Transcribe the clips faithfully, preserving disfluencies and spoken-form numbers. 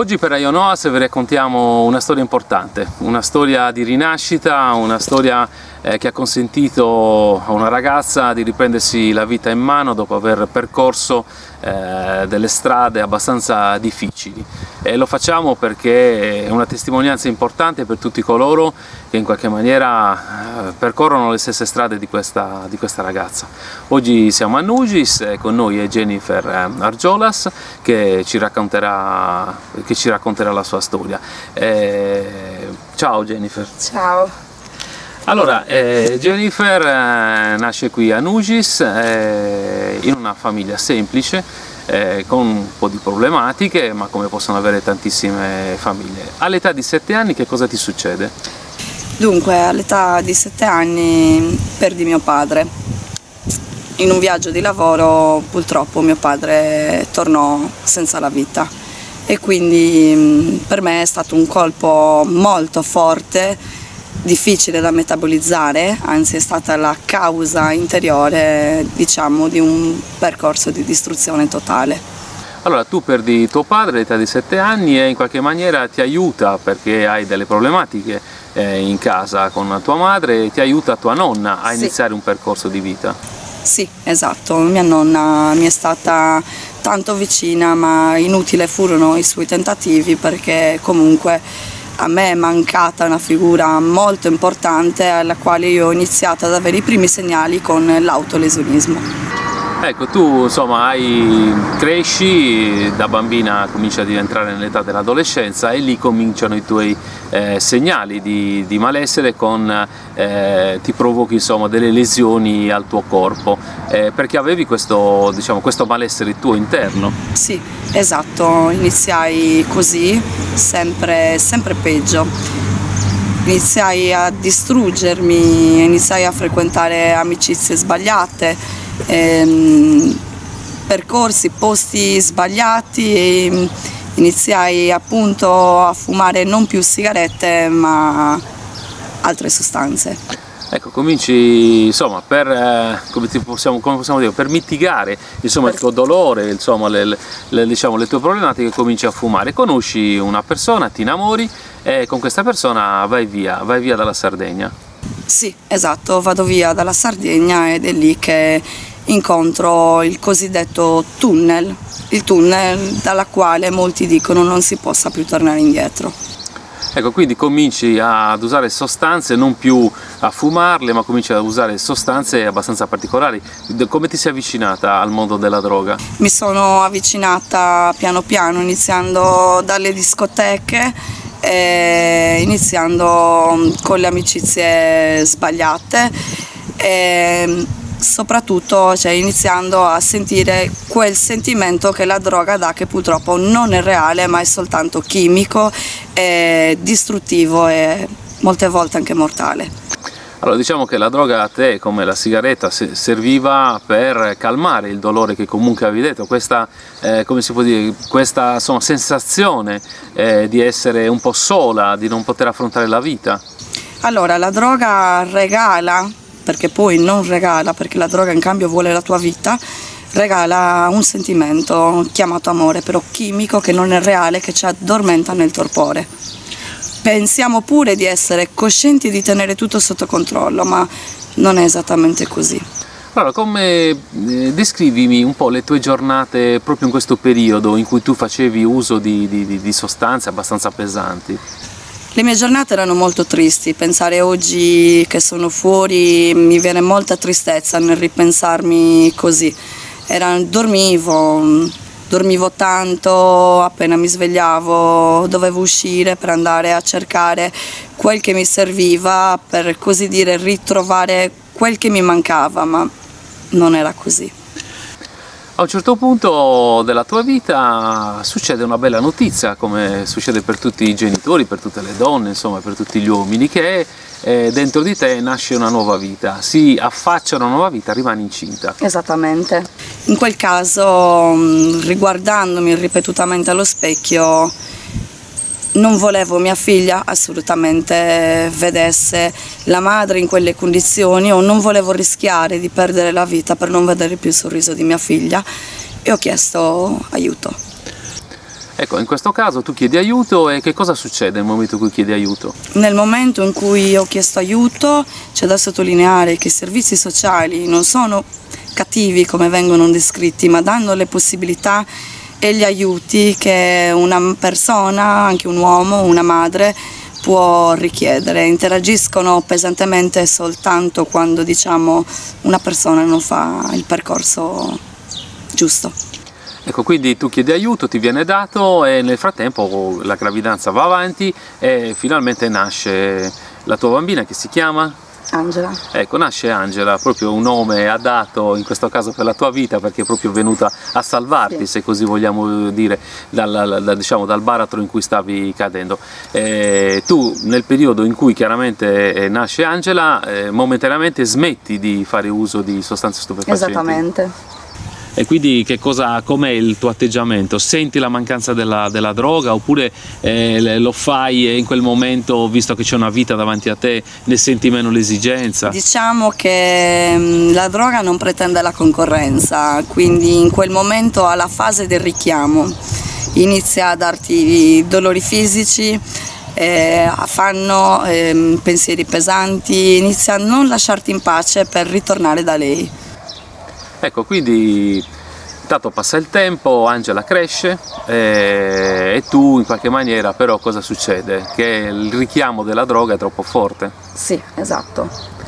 Oggi per Rayon Oas vi raccontiamo una storia importante, una storia di rinascita, una storia eh, che ha consentito a una ragazza di riprendersi la vita in mano dopo aver percorso eh, delle strade abbastanza difficili. E lo facciamo perché è una testimonianza importante per tutti coloro che in qualche maniera eh, percorrono le stesse strade di questa, di questa ragazza. Oggi siamo a Nugis e con noi è Jennifer eh, Argiolas che ci racconterà che ci racconterà la sua storia. Eh, ciao Jennifer. Ciao. Allora, eh, Jennifer eh, nasce qui a Nugis eh, in una famiglia semplice, eh, con un po' di problematiche, ma come possono avere tantissime famiglie. All'età di sette anni che cosa ti succede? Dunque, all'età di sette anni perdi mio padre. In un viaggio di lavoro purtroppo mio padre tornò senza la vita. E quindi per me è stato un colpo molto forte, difficile da metabolizzare, anzi è stata la causa interiore, diciamo, di un percorso di distruzione totale. Allora, tu perdi tuo padre all'età di sette anni e in qualche maniera ti aiuta, perché hai delle problematiche eh, in casa con tua madre, e ti aiuta tua nonna a Sì. iniziare un percorso di vita. Sì, esatto, mia nonna mi è stata tanto vicina, ma inutile furono i suoi tentativi perché comunque a me è mancata una figura molto importante alla quale io ho iniziato ad avere i primi segnali con l'autolesionismo. Ecco, tu insomma hai, cresci, da bambina cominci ad entrare nell'età dell'adolescenza e lì cominciano i tuoi eh, segnali di, di malessere, con, eh, ti provochi insomma delle lesioni al tuo corpo, eh, perché avevi questo, diciamo, questo malessere tuo interno. Sì, esatto, iniziai così, sempre, sempre peggio. Iniziai a distruggermi, iniziai a frequentare amicizie sbagliate, ehm, percorsi, posti sbagliati e iniziai appunto a fumare non più sigarette ma altre sostanze. Ecco, cominci insomma per, eh, come, ti possiamo, come possiamo dire, per mitigare insomma, il tuo dolore, insomma, le, le, diciamo, le tue problematiche, cominci a fumare, conosci una persona, ti innamori e con questa persona vai via, vai via dalla Sardegna. Sì, esatto, vado via dalla Sardegna ed è lì che incontro il cosiddetto tunnel, il tunnel dalla quale molti dicono non si possa più tornare indietro. Ecco, quindi cominci ad usare sostanze, non più a fumarle, ma cominci ad usare sostanze abbastanza particolari. Come ti sei avvicinata al mondo della droga? Mi sono avvicinata piano piano, iniziando dalle discoteche, eh, iniziando con le amicizie sbagliate e soprattutto cioè, iniziando a sentire quel sentimento che la droga dà, che purtroppo non è reale ma è soltanto chimico, è distruttivo e molte volte anche mortale. Allora, diciamo che la droga a te, come la sigaretta, serviva per calmare il dolore che comunque avevi detto, questa, eh, come si può dire, questa insomma, sensazione eh, di essere un po' sola, di non poter affrontare la vita. Allora, la droga regala, perché poi non regala, perché la droga in cambio vuole la tua vita, regala un sentimento chiamato amore, però chimico, che non è reale, che ci addormenta nel torpore. Pensiamo pure di essere coscienti di tenere tutto sotto controllo, ma non è esattamente così. Allora, come eh, descrivimi un po' le tue giornate proprio in questo periodo in cui tu facevi uso di, di, di sostanze abbastanza pesanti? Le mie giornate erano molto tristi, pensare oggi che sono fuori mi viene molta tristezza nel ripensarmi così. Era, dormivo, dormivo tanto, appena mi svegliavo dovevo uscire per andare a cercare quel che mi serviva, per così dire ritrovare quel che mi mancava, ma non era così. A un certo punto della tua vita succede una bella notizia, come succede per tutti i genitori, per tutte le donne, insomma per tutti gli uomini, che eh, dentro di te nasce una nuova vita, si affaccia una nuova vita, rimani incinta. Esattamente. In quel caso, riguardandomi ripetutamente allo specchio, non volevo mia figlia assolutamente vedesse la madre in quelle condizioni, o non volevo rischiare di perdere la vita per non vedere più il sorriso di mia figlia, e ho chiesto aiuto. Ecco, in questo caso tu chiedi aiuto e che cosa succede nel momento in cui chiedi aiuto? Nel momento in cui ho chiesto aiuto c'è da sottolineare che i servizi sociali non sono cattivi come vengono descritti, ma danno le possibilità e gli aiuti che una persona, anche un uomo, una madre, può richiedere. Interagiscono pesantemente soltanto quando, diciamo, una persona non fa il percorso giusto. Ecco, quindi tu chiedi aiuto, ti viene dato e nel frattempo la gravidanza va avanti e finalmente nasce la tua bambina, che si chiama? Angela. Ecco, nasce Angela, proprio un nome adatto in questo caso per la tua vita, perché è proprio venuta a salvarti, sì, se così vogliamo dire, dal, dal, diciamo, dal baratro in cui stavi cadendo. Eh, tu nel periodo in cui chiaramente eh, nasce Angela, eh, momentaneamente smetti di fare uso di sostanze stupefacenti. Esattamente. E quindi che cosa, com'è il tuo atteggiamento? Senti la mancanza della, della droga oppure eh, lo fai e in quel momento, visto che c'è una vita davanti a te, ne senti meno l'esigenza? Diciamo che mh, la droga non pretende la concorrenza, quindi in quel momento alla fase del richiamo inizia a darti dolori fisici, eh, fanno eh, pensieri pesanti, inizia a non lasciarti in pace per ritornare da lei. Ecco, quindi intanto passa il tempo, Angela cresce eh, e tu in qualche maniera però cosa succede? Che il richiamo della droga è troppo forte. Sì, esatto.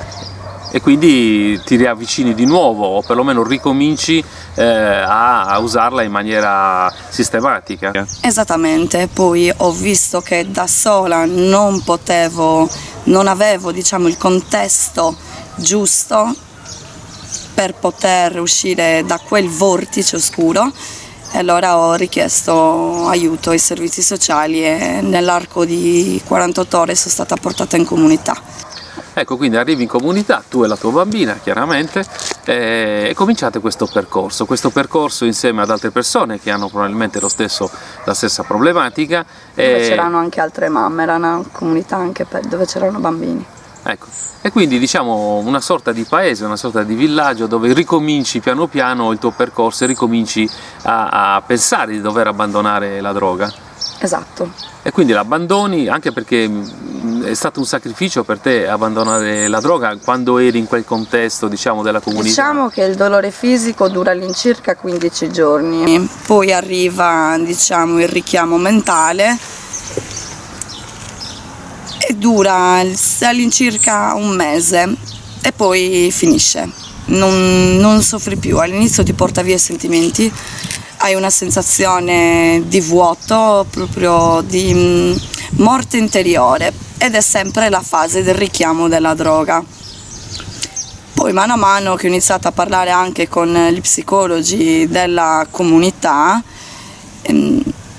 E quindi ti riavvicini di nuovo o perlomeno ricominci eh, a, a usarla in maniera sistematica. Esattamente, poi ho visto che da sola non potevo, non avevo, diciamo, il contesto giusto per poter uscire da quel vortice oscuro, e allora ho richiesto aiuto ai servizi sociali e nell'arco di quarantotto ore sono stata portata in comunità. Ecco, quindi arrivi in comunità, tu e la tua bambina chiaramente, eh, e cominciate questo percorso, questo percorso insieme ad altre persone che hanno probabilmente lo stesso, la stessa problematica. Dove e... c'erano anche altre mamme, era una comunità anche per, dove c'erano bambini. Ecco, e quindi diciamo una sorta di paese, una sorta di villaggio dove ricominci piano piano il tuo percorso e ricominci a, a pensare di dover abbandonare la droga. Esatto. E quindi l'abbandoni anche perché è stato un sacrificio per te abbandonare la droga quando eri in quel contesto, diciamo, della comunità. Diciamo che il dolore fisico dura all'incirca quindici giorni, poi arriva, diciamo, il richiamo mentale e dura all'incirca un mese e poi finisce, non, non soffri più. All'inizio ti porta via i sentimenti, hai una sensazione di vuoto, proprio di morte interiore, ed è sempre la fase del richiamo della droga. Poi mano a mano che ho iniziato a parlare anche con gli psicologi della comunità, ehm,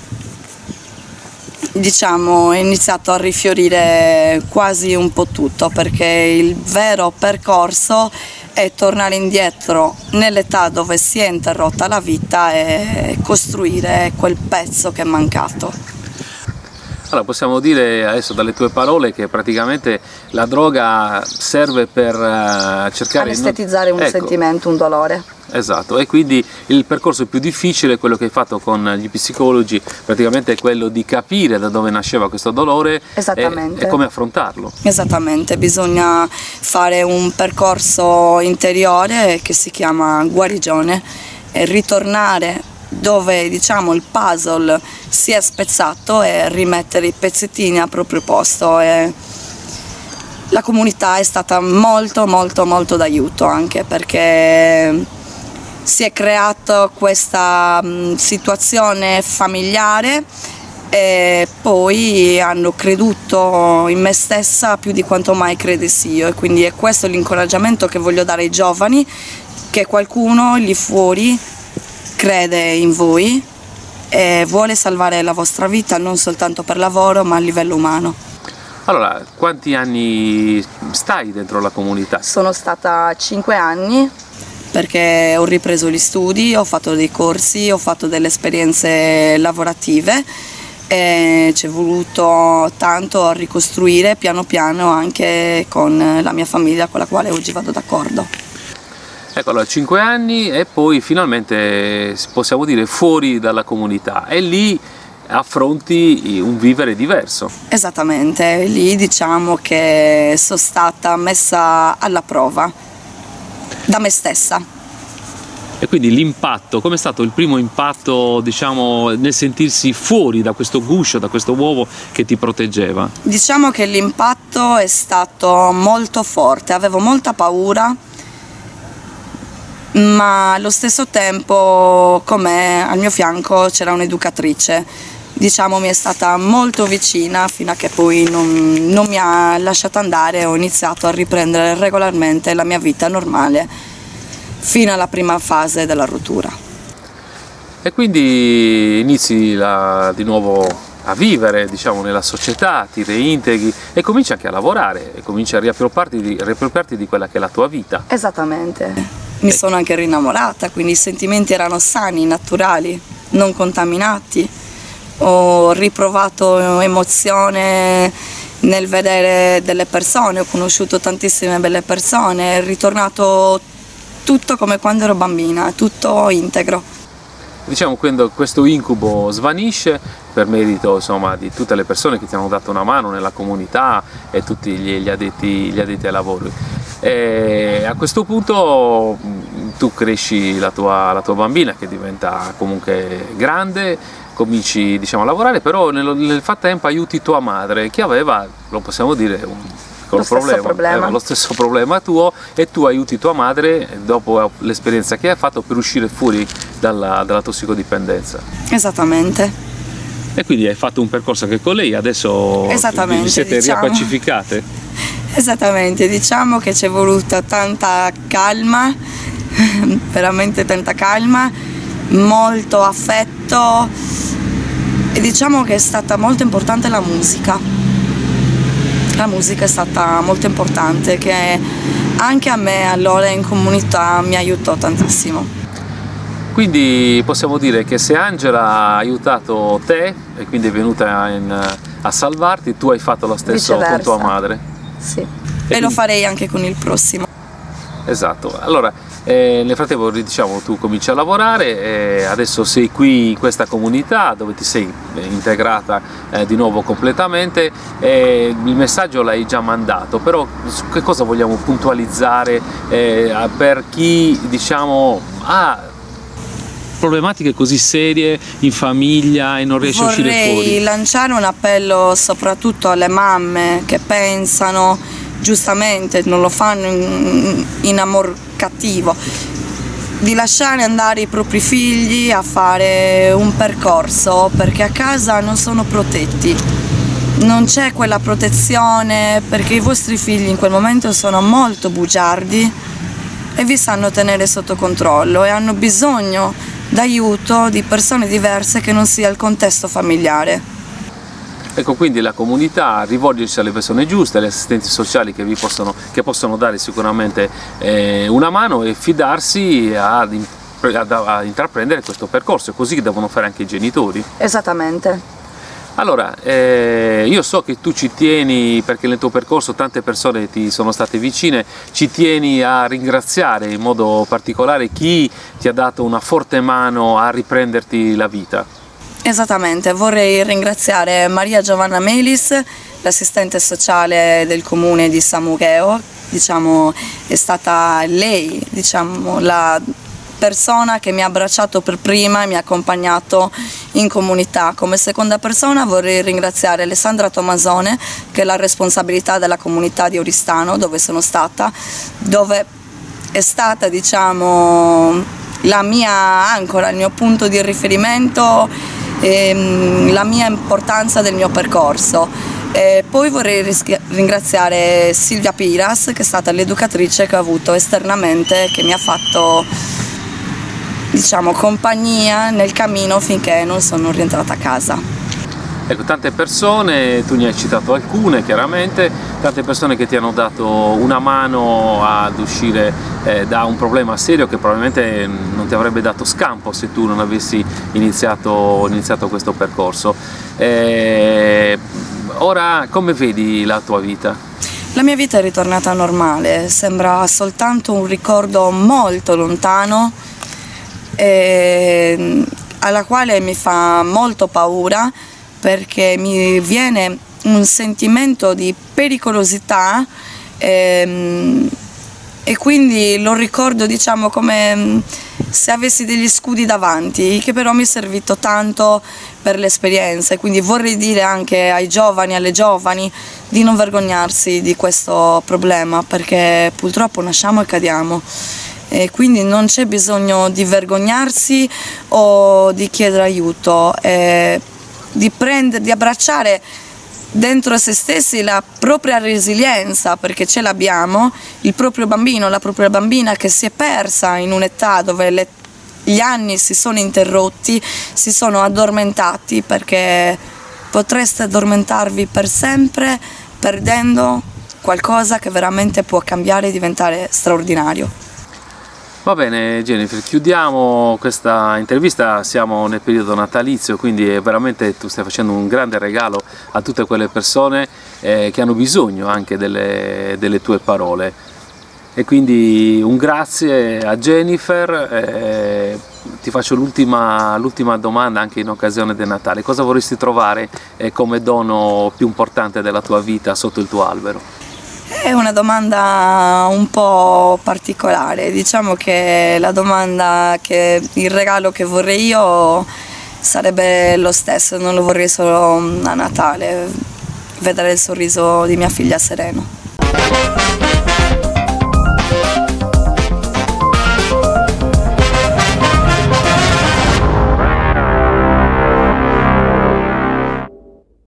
diciamo è iniziato a rifiorire quasi un po' tutto, perché il vero percorso è tornare indietro nell'età dove si è interrotta la vita e costruire quel pezzo che è mancato. Allora, possiamo dire adesso dalle tue parole che praticamente la droga serve per uh, cercare di anestetizzare un ecco. sentimento, un dolore. Esatto, e quindi il percorso più difficile, quello che hai fatto con gli psicologi, praticamente è quello di capire da dove nasceva questo dolore e, e come affrontarlo. Esattamente, bisogna fare un percorso interiore che si chiama guarigione e ritornare dove, diciamo, il puzzle si è spezzato e rimettere i pezzettini al proprio posto. E la comunità è stata molto molto molto d'aiuto, anche perché si è creata questa mh, situazione familiare e poi hanno creduto in me stessa più di quanto mai credessi io, e quindi è questo l'incoraggiamento che voglio dare ai giovani, che qualcuno lì fuori crede in voi e vuole salvare la vostra vita, non soltanto per lavoro ma a livello umano. Allora, quanti anni stai dentro la comunità? Sono stata cinque anni, perché ho ripreso gli studi, ho fatto dei corsi, ho fatto delle esperienze lavorative e ci è voluto tanto a ricostruire piano piano anche con la mia famiglia, con la quale oggi vado d'accordo. Ecco, allora cinque anni e poi finalmente possiamo dire fuori dalla comunità, e lì affronti un vivere diverso. Esattamente, lì diciamo che sono stata messa alla prova da me stessa. E quindi l'impatto, com'è stato il primo impatto, diciamo, nel sentirsi fuori da questo guscio, da questo uovo che ti proteggeva? Diciamo che l'impatto è stato molto forte, avevo molta paura, ma allo stesso tempo con me al mio fianco c'era un'educatrice, diciamo mi è stata molto vicina fino a che poi non, non mi ha lasciato andare e ho iniziato a riprendere regolarmente la mia vita normale fino alla prima fase della rottura. E quindi inizi la, di nuovo a vivere, diciamo, nella società, ti reintegri e cominci anche a lavorare e cominci a riappropriarti di, riappropriarti di quella che è la tua vita. Esattamente. Mi sono anche rinnamorata, quindi i sentimenti erano sani, naturali, non contaminati. Ho riprovato emozione nel vedere delle persone, ho conosciuto tantissime belle persone, è ritornato tutto come quando ero bambina, tutto integro. Diciamo, quando questo incubo svanisce per merito, insomma, di tutte le persone che ti hanno dato una mano nella comunità e tutti gli, gli, addetti, gli addetti ai lavori. E a questo punto tu cresci la tua, la tua bambina che diventa comunque grande, cominci, diciamo, a lavorare, però nel, nel frattempo aiuti tua madre che aveva, lo possiamo dire, un piccolo problema, problema. Eh, lo stesso problema tuo, e tu aiuti tua madre dopo l'esperienza che hai fatto per uscire fuori dalla, dalla tossicodipendenza. Esattamente. E quindi hai fatto un percorso anche con lei, adesso vi siete diciamo, riappacificate? Esattamente, diciamo che ci è voluta tanta calma, veramente tanta calma, molto affetto e diciamo che è stata molto importante la musica. La musica è stata molto importante, che anche a me allora in comunità mi aiutò tantissimo. Quindi possiamo dire che se Angela ha aiutato te e quindi è venuta in, a salvarti, tu hai fatto lo stesso Viceversa. Con tua madre. Sì, e, e quindi... lo farei anche con il prossimo. Esatto, allora eh, nel frattempo, diciamo, tu cominci a lavorare e adesso sei qui in questa comunità dove ti sei integrata eh, di nuovo completamente e il messaggio l'hai già mandato, però su che cosa vogliamo puntualizzare eh, per chi, diciamo, ha problematiche così serie in famiglia e non riesce Vorrei a uscire fuori? Vorrei lanciare un appello soprattutto alle mamme che pensano, giustamente non lo fanno in, in amor cattivo, di lasciare andare i propri figli a fare un percorso, perché a casa non sono protetti, non c'è quella protezione, perché i vostri figli in quel momento sono molto bugiardi e vi sanno tenere sotto controllo e hanno bisogno d'aiuto di persone diverse che non sia il contesto familiare. Ecco, quindi la comunità, rivolgersi alle persone giuste, agli assistenti sociali che vi possono, che possono dare sicuramente eh, una mano e fidarsi ad, ad, ad intraprendere questo percorso, così devono fare anche i genitori. Esattamente. Allora, eh, io so che tu ci tieni, perché nel tuo percorso tante persone ti sono state vicine, ci tieni a ringraziare in modo particolare chi ti ha dato una forte mano a riprenderti la vita. Esattamente, vorrei ringraziare Maria Giovanna Melis, l'assistente sociale del comune di Samugheo, diciamo, è stata lei, diciamo, la persona che mi ha abbracciato per prima e mi ha accompagnato in comunità. Come seconda persona vorrei ringraziare Alessandra Tomasone, che è la responsabilità della comunità di Oristano, dove sono stata, dove è stata, diciamo, la mia ancora, il mio punto di riferimento, e la mia importanza del mio percorso. E poi vorrei ringraziare Silvia Piras, che è stata l'educatrice che ho avuto esternamente, che mi ha fatto, diciamo, compagnia nel cammino finché non sono rientrata a casa. Ecco, tante persone, tu ne hai citato alcune chiaramente, tante persone che ti hanno dato una mano ad uscire eh, da un problema serio che probabilmente non ti avrebbe dato scampo se tu non avessi iniziato, iniziato questo percorso. Eh, ora come vedi la tua vita? La mia vita è ritornata normale, sembra soltanto un ricordo molto lontano. E alla quale mi fa molto paura, perché mi viene un sentimento di pericolosità ehm, e quindi lo ricordo, diciamo, come se avessi degli scudi davanti, che però mi è servito tanto per l'esperienza, e quindi vorrei dire anche ai giovani, alle giovani, di non vergognarsi di questo problema, perché purtroppo nasciamo e cadiamo, e quindi non c'è bisogno di vergognarsi o di chiedere aiuto, eh, di prendere, di abbracciare dentro se stessi la propria resilienza, perché ce l'abbiamo, il proprio bambino, la propria bambina che si è persa in un'età dove le, gli anni si sono interrotti, si sono addormentati, perché potreste addormentarvi per sempre perdendo qualcosa che veramente può cambiare e diventare straordinario. Va bene Jennifer, chiudiamo questa intervista, siamo nel periodo natalizio, quindi è veramente tu stai facendo un grande regalo a tutte quelle persone eh, che hanno bisogno anche delle, delle tue parole. E quindi un grazie a Jennifer, eh, ti faccio l'ultima l'ultima domanda anche in occasione del Natale. Cosa vorresti trovare eh, come dono più importante della tua vita sotto il tuo albero? È una domanda un po' particolare, diciamo che la domanda che il regalo che vorrei io sarebbe lo stesso, non lo vorrei solo a Natale, vedere il sorriso di mia figlia sereno.